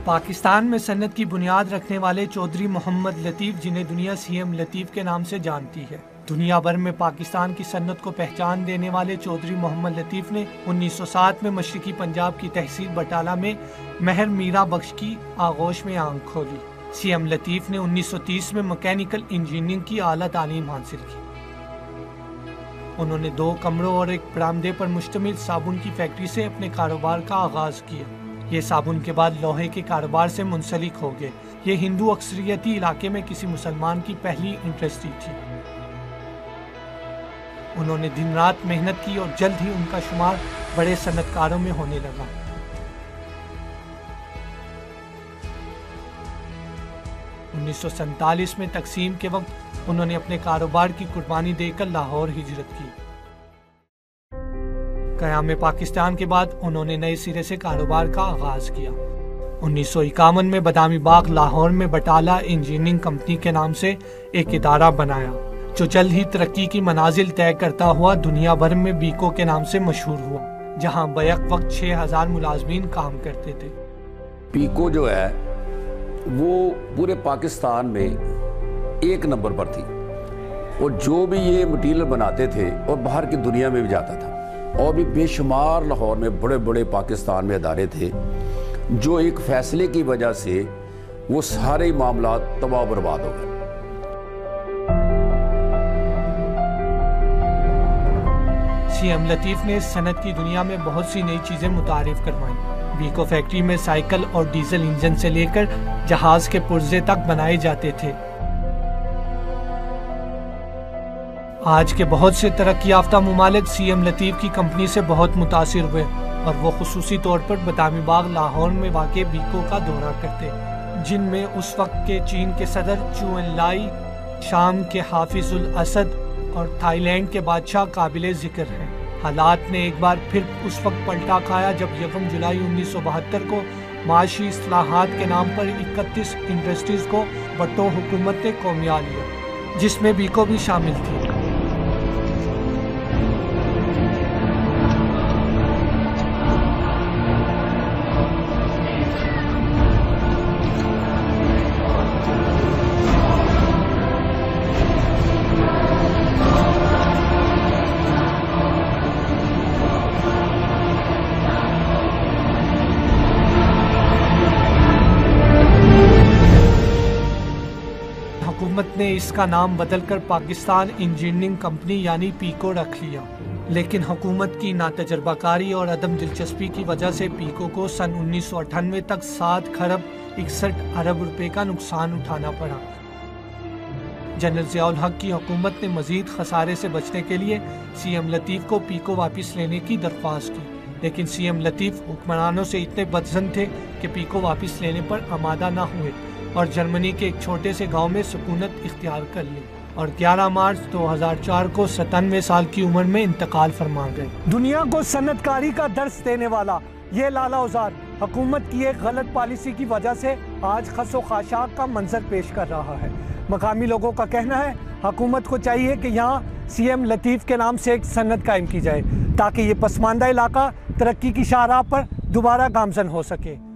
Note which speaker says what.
Speaker 1: पाकिस्तान में सन्नत की बुनियाद रखने वाले चौधरी मोहम्मद लतीफ़, जिन्हें दुनिया सीएम लतीफ़ के नाम से जानती है। दुनिया भर में पाकिस्तान की सन्नत को पहचान देने वाले चौधरी मोहम्मद लतीफ़ ने 1907 में मशरकी पंजाब की तहसील बटाला में महर मीरा बख्श की आगोश में आंख खोली। सीएम लतीफ़ ने 1930 में मैकेनिकल इंजीनियरिंग की आला तालीम हासिल की। उन्होंने 2 कमरों और एक बरामदे पर मुश्तमिल साबुन की फैक्ट्री से अपने कारोबार का आगाज किया। ये साबुन के बाद लोहे के कारोबार से मुंसलिक हो गए। ये हिंदू अक्सरियती इलाके में किसी मुसलमान की पहली इंडस्ट्री थी। उन्होंने दिन रात मेहनत की और जल्द ही उनका शुमार बड़े सनतकारों में होने लगा। उन्नीस सौ सैंतालीस में तकसीम के वक्त उन्होंने अपने कारोबार की कुर्बानी देकर लाहौर हिजरत की। क़याम पाकिस्तान के बाद उन्होंने नए सिरे से कारोबार का आगाज किया। 1951 में बदामी बाग लाहौर में बटाला इंजीनियरिंग कंपनी के नाम से एक इदारा बनाया, जो जल्द ही तरक्की की मनाजिल तय करता हुआ दुनिया भर में बीको के नाम से मशहूर हुआ, जहां बैक वक्त 6000 मुलाजमीन काम करते थे।
Speaker 2: बीको जो है वो पूरे पाकिस्तान में 1 नंबर पर थी और जो भी ये मटीरियल बनाते थे और बाहर की दुनिया में भी जाता था। और भी बेशुमार लाहौर में बड़े बड़े पाकिस्तान में अदारे थे, जो एक फैसले की वजह से वो सारे मामला तबाह बर्बाद हो गए।
Speaker 1: सीएम लतीफ़ ने सनत की दुनिया में बहुत सी नई चीजें मुतारिफ करवाई। बीको फैक्ट्री में साइकिल और डीजल इंजन से लेकर जहाज के पुर्जे तक बनाए जाते थे। आज के बहुत से तरक्की याफ्ता मुमालिक सीएम लतीफ़ की कंपनी से बहुत मुतासिर हुए और वो खुसूसी तौर पर बदामी बाग लाहौर में वाक़े बीको का दौरा करते, जिनमें उस वक्त के चीन के सदर चू एन लाई, शाम के हाफिजुल असद और थाईलैंड के बादशाह काबिले जिक्र हैं। हालात ने एक बार फिर उस वक्त पलटा खाया जब 1 जुलाई 1972 को माशी इस्लाहात के नाम पर 31 इंडस्ट्रीज को भुट्टो हुकूमत ने कौमिया लिया, जिसमें बीको भी शामिल थी। हुकूमत ने इसका नाम बदलकर पाकिस्तान इंजीनियरिंग कंपनी यानी पीको रख लिया, लेकिन हुकूमत की नातजुर्बाकारी और अदम दिलचस्पी की वजह से पीको को सन 1998 तक 7 खरब 61 अरब रुपए का नुकसान उठाना पड़ा। जनरल ज़ियाउल हक की हुकूमत ने मजीद खसारे से बचने के लिए सीएम लतीफ़ को पीको वापस लेने की दरख्वास्त की, लेकिन सीएम लतीफ़ हुक्मरानों से इतने बदज़न थे कि पीको वापस लेने पर आमादा न हुए और जर्मनी के एक छोटे से गांव में सुकूनत इख्तियार कर ली और 11 मार्च 2004 को 97 साल की उम्र में इंतकाल फरमा गए।
Speaker 3: दुनिया को सन्नतकारी का दर्स देने वाला ये लाला औजार हुकूमत की एक गलत पॉलिसी की वजह से आज खसो खाशाक का मंजर पेश कर रहा है। मकामी लोगों का कहना है हुकूमत को चाहिए कि यहाँ सीएम लतीफ़ के नाम से एक सन्नत कायम की जाए ताकि ये पसमानदा इलाका तरक्की की शाहराह पर दोबारा गामजन हो सके।